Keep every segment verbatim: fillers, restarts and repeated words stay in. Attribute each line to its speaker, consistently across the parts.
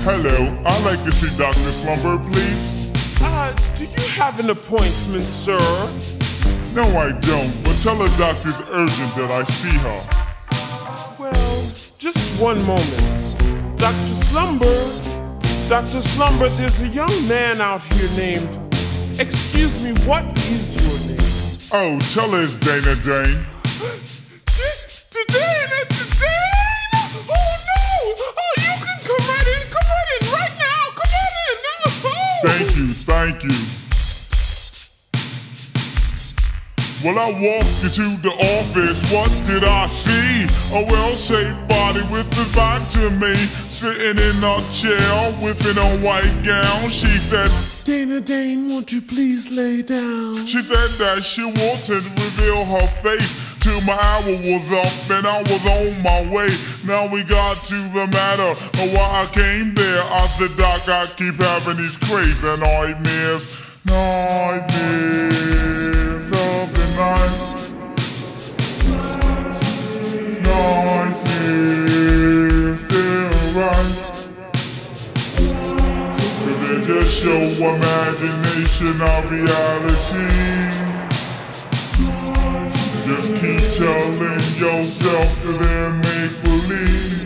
Speaker 1: Hello, I'd like to see Doctor Slumber, please.
Speaker 2: Uh, do you have an appointment, sir?
Speaker 1: No, I don't, but tell the doctor's urgent that I see her.
Speaker 2: Well, just one moment. Doctor Slumber, Doctor Slumber, there's a young man out here named... Excuse me, what is your name?
Speaker 1: Oh, tell her it's Dana Dane.
Speaker 2: Dana Dane? Oh no! Oh, you can come right in, come right in right now! Come on in! Oh.
Speaker 1: Thank you, thank you. Well, I walked into the office, what did I see? A well-shaped body with his back to me, sitting in a chair with a white gown. She said,
Speaker 2: Dana Dane, won't you please lay down?
Speaker 1: She said that she wanted to reveal her face till my hour was up and I was on my way. Now we got to the matter of why I came there. I said, Doc, I keep having these crazy nightmares. Nightmares of the night. Nightmares, they're right. Just show imagination of reality. Just keep telling yourself that they're make believe.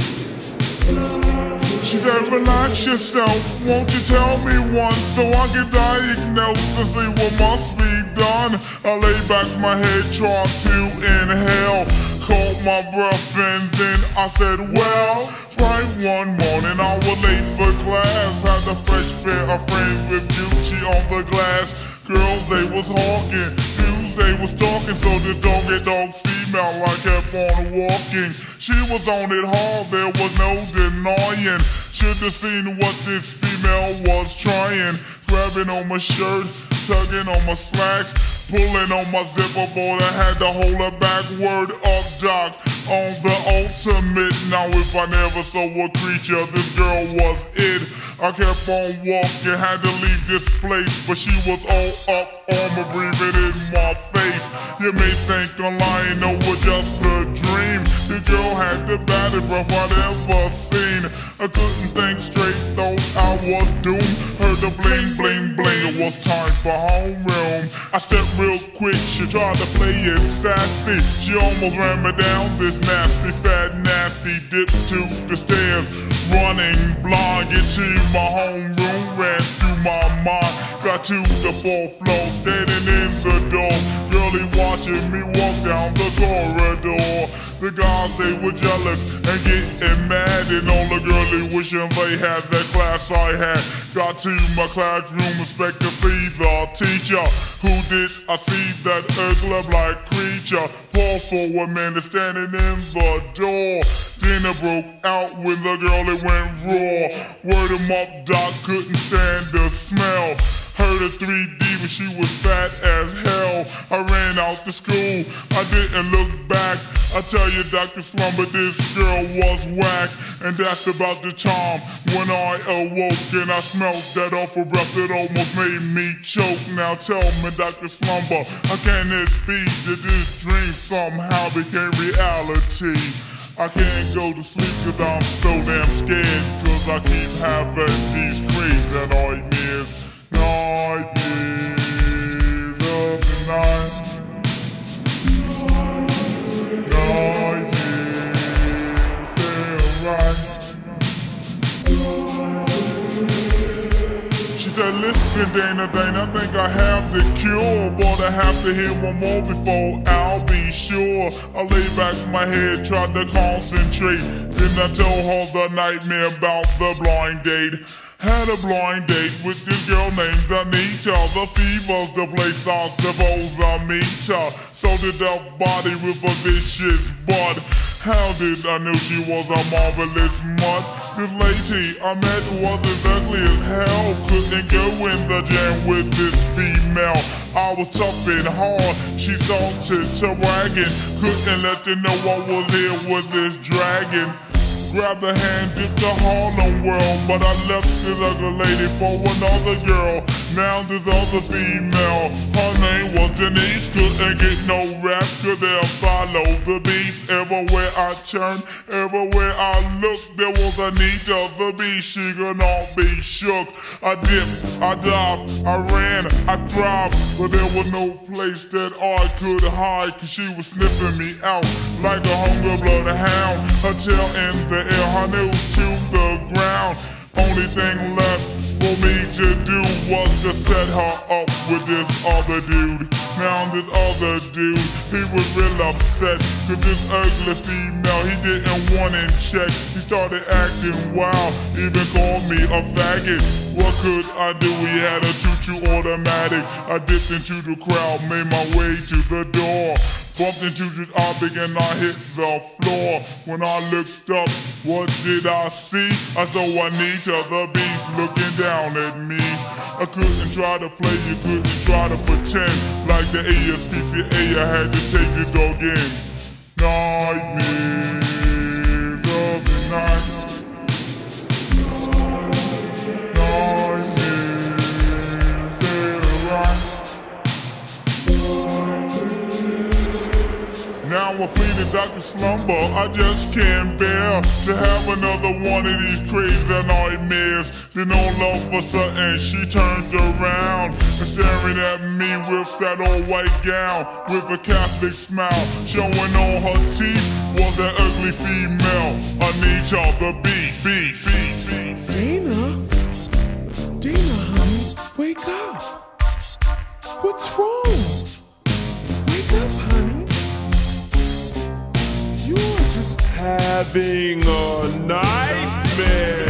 Speaker 1: She said, relax yourself, won't you tell me once so I can diagnose and see what must be done. I lay back my head, tried to inhale, caught my breath and then I said, well, right one morning I was late for class. Had a fresh pair of friends with Gucci on the glass. Girls, they was hawking, dudes, they was talking. So the dog and dog female, I kept on walking. She was on it hard, there was no denying. Should've seen what this female was trying. Grabbing on my shirt, tugging on my slacks, pulling on my zipper, boy, I had to hold her back. Word up, Doc, on the ultimate. Now if I never saw a creature, this girl was it. I kept on walking, had to leave this place, but she was all up on me, breathing in my face. You may think I'm lying, no, it was just a dream. The girl had the baddest breath I'd ever seen. I couldn't think straight, thought I was doomed. Heard the bling, bling, bling, it was time for homeroom. I stepped real quick, she tried to play it sassy. She almost ran me down this nasty, fat, nasty dip to the stairs. Running blind, get to my homeroom, ran through my mind. Got to the fourth floor, standing in the door. Girlie watching me walk down the corridor. The guys, they were jealous and getting mad, and all the girlie wishing they had that class I had. Got to my classroom, expect to see the teacher. Who did I see that ugly black creature? Paul for a minute standing in the door. Then it broke out when the girlie went raw. Word him up, Doc couldn't stand the smell. Heard her three D when she was fat as hell. I ran out to school, I didn't look back. I tell you, Doctor Slumber, this girl was whack. And that's about the time when I awoke and I smelled that awful breath that almost made me choke. Now tell me, Doctor Slumber, how can it be that this dream somehow became reality? I can't go to sleep cause I'm so damn scared, cause I keep having these crazy nightmares. Nightmares of the night. Nightmares, they're right. She said, listen, Dana Dane, I think I have the cure, but I have to hear one more before I'll be sure. I lay back my head, tried to concentrate. Then I told her the nightmare about the blind date. Had a blind date with this girl named Anita. The fever's the place I suppose I meet her. So did the body with a vicious butt. How did I know she was a marvelous mutt? This lady I met was as ugly as hell. Couldn't go in the jam with this female. I was tough and hard, she started to wagging. Couldn't let you know I was here with this dragon. Grabbed her hand, dipped the Harlem World, but I left this other lady for another girl. Now this other female, her name was Denise. Couldn't get no rap, cause they'll follow the beast. Everywhere I turned, everywhere I looked, there was a need of the beast. She could not be shook. I dipped, I dived, I ran, I thrived, but there was no place that I could hide, cause she was sniffing me out like a hunger blood hound. Her tail in the air, her nose to the ground. Only thing left for me to do was to set her up with this other dude. Now this other dude, he was real upset, cause this ugly female he didn't want in check. He started acting wild, even called me a faggot. What could I do? We had a choo-choo automatic. I dipped into the crowd, made my way to the door. Bumped into this object and I hit the floor. When I looked up, what did I see? I saw Juanita the Beast looking down at me. I couldn't try to play, you couldn't try to pretend. Like the A S P C A, I had to take the dog in. Nightmares of the night. Now I'm pleading Doctor Slumber, I just can't bear to have another one of these crazy nightmares. Then all of a sudden she turns around and staring at me with that old white gown with a Catholic smile. Showing on her teeth was that ugly female, Anita the Beast. Beast, beast, beast.
Speaker 2: Dana, Dana, honey, wake up. What's wrong? Wake up, honey. You're just having a nightmare.